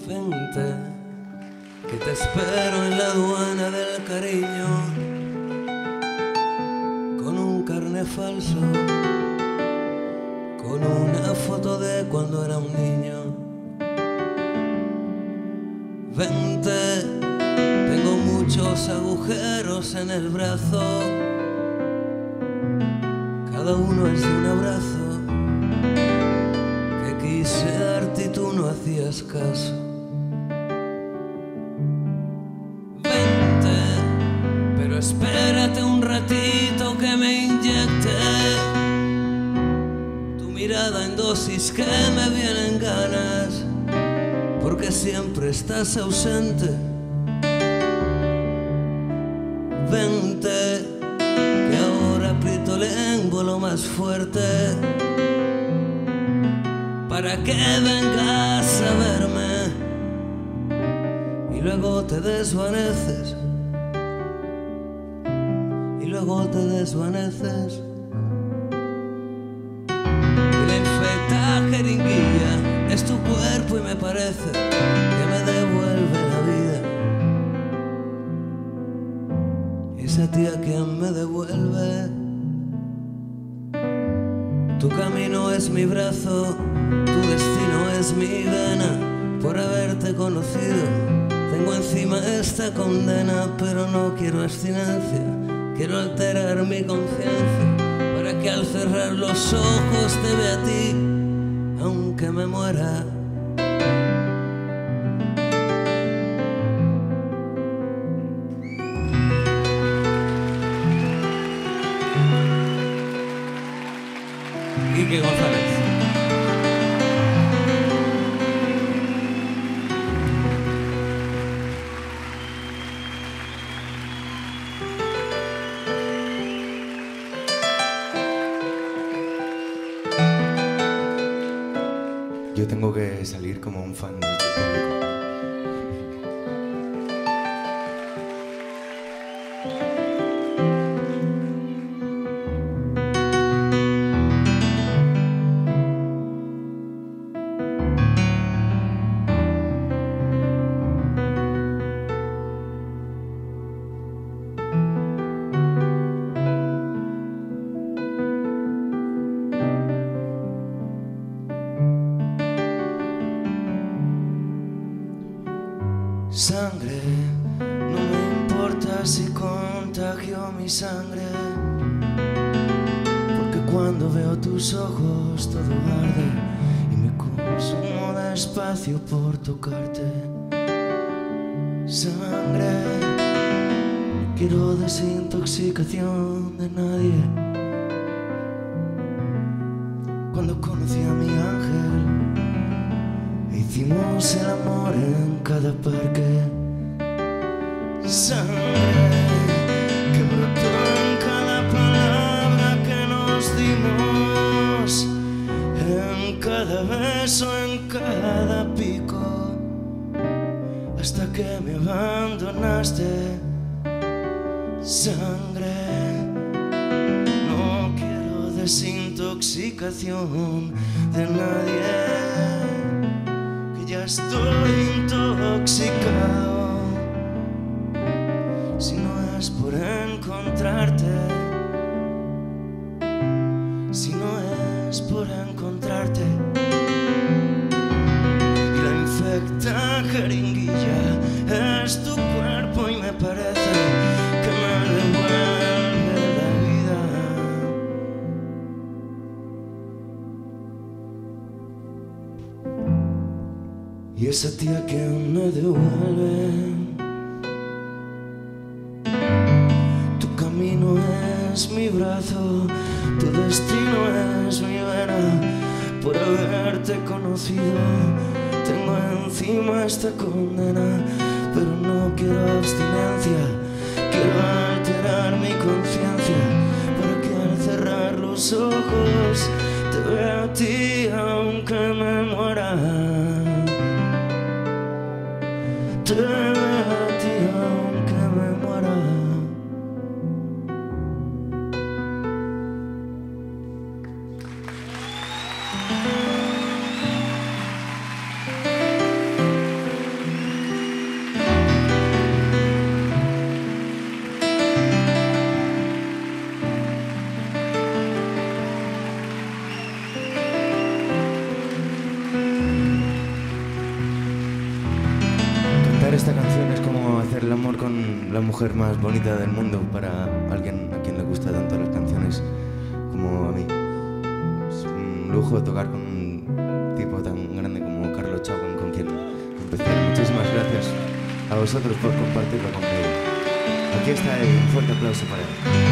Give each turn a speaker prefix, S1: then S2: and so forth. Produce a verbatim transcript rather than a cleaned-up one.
S1: Vente, que te espero en la aduana del cariño, con un carné falso, con una foto de cuando era un niño. Vente, tengo muchos agujeros en el brazo, cada uno es de un abrazo que quise darte y tú no hacías caso. Vente, pero espérate un ratito que me inyecte tu mirada en dosis que me vienen ganas, porque siempre estás ausente. Vente, que ahora aprieto el émbolo más fuerte para que vengas a verme y luego te desvaneces, y luego te desvaneces. Y la infecta jeringuilla es tu cuerpo y me parece que me devuelve la vida. Esa tía quien me devuelve. Tu camino es mi brazo, tu destino es mi vena. Por haberte conocido tengo encima esta condena, pero no quiero abstinencia, quiero alterar mi conciencia para que al cerrar los ojos te vea a ti, aunque me muera. Quique González.
S2: Yo tengo que salir como un fan de este público. Sangre, no me importa si contagio mi sangre, porque cuando veo tus ojos todo arde y me consumo despacio por tocarte. Sangre, no quiero desintoxicación de nadie. Cuando conocí a mi ángel, hicimos el amor en cada parque. Sangre que brotó en cada palabra que nos dimos, en cada beso, en cada pico, hasta que me abandonaste. Sangre, no quiero desintoxicación de nadie, ya estoy intoxicado. Si no es por encontrarte, si no es por encontrarte. Y la infecta jeringuilla es tu cuerpo y me parece que me devuelve la vida. Y esa tía que me devuelve. Tu camino es mi brazo, tu destino es mi vena. Por haberte conocido tengo encima esta condena, pero no quiero abstinencia, quiero alterar mi conciencia para que al cerrar los ojos te vea a ti aunque me muera. Te veo a ti aunque me muera. mujer más bonita del mundo para alguien a quien le gusta tanto las canciones como a mí. Es un lujo tocar con un tipo tan grande como Carlos Chapman, con quien empecé. Muchísimas gracias a vosotros por compartirlo conmigo. Aquí está él, un fuerte aplauso para él.